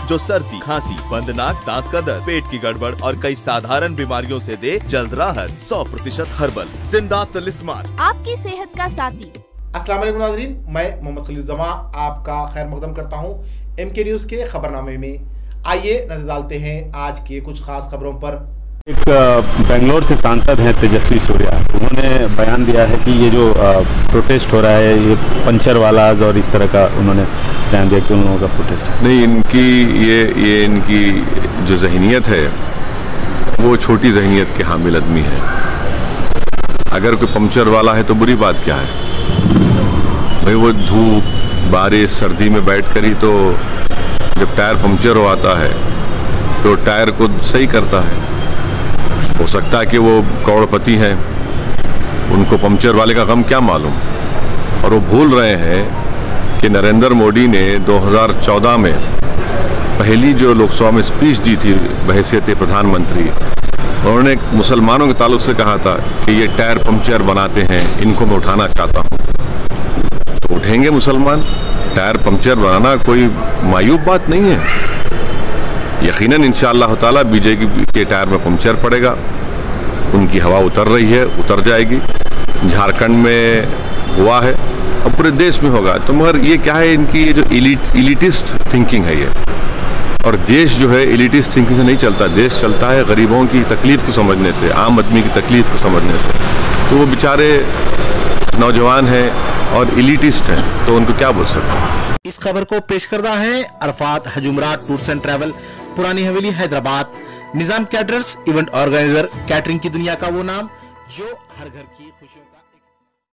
जो सर्दी, खांसी, बंद नाक, दांत का दर्द, पेट की गड़बड़ और कई साधारण बीमारियों से दे जल्द राहत। 100% हर्बल जिंदा तलिस्मान, आपकी सेहत का साथी। अस्सलाम वालेकुम नाज़रीन, मैं मोहम्मद खलील जमा आपका खैर मकदम करता हूँ MK न्यूज़ के खबरनामे में। आइए नजर डालते हैं आज के कुछ खास खबरों पर। एक बेंगलोर से सांसद हैं तेजस्वी सूर्या, उन्होंने बयान दिया है कि ये जो प्रोटेस्ट हो रहा है ये पंचर वालाज और इस तरह का उन्होंने बयान दिया कि उन लोगों का प्रोटेस्ट नहीं, ये इनकी जो जहनीत है वो छोटी जहनीत के हामिल आदमी है। अगर कोई पंचर वाला है तो बुरी बात क्या है भाई, वो धूप बारिश सर्दी में बैठ कर ही तो जब टायर पंचर हो आता है तो टायर को सही करता है। हो सकता है कि वो करोड़पति हैं, उनको पंचर वाले का गम क्या मालूम। और वो भूल रहे हैं कि नरेंद्र मोदी ने 2014 में पहली जो लोकसभा में स्पीच दी थी बहैसियत प्रधानमंत्री, उन्होंने मुसलमानों के ताल्लुक से कहा था कि ये टायर पंचर बनाते हैं, इनको मैं उठाना चाहता हूँ। तो उठेंगे मुसलमान। टायर पंचर बनाना कोई मायूब बात नहीं है। यकीनन इंशाअल्लाह ताला बीजेपी के टायर में पंचर पड़ेगा। उनकी हवा उतर रही है, उतर जाएगी। झारखंड में हुआ है और पूरे देश में होगा। तो मगर ये क्या है, इनकी ये जो इलिटिस्ट थिंकिंग है ये, और देश जो है इलिटिस्ट थिंकिंग से नहीं चलता। देश चलता है गरीबों की तकलीफ को समझने से, आम आदमी की तकलीफ को समझने से। तो वो बेचारे नौजवान हैं और इलिटिस्ट हैं, तो उनको क्या बोल सकते हैं। इस खबर को पेश करता है अरफात हजुमरात tours and travel, Purani Haveli, Hyderabad. Nizam caterers, event organiser, catering की दुनिया का वो नाम जो हर घर की खुशियों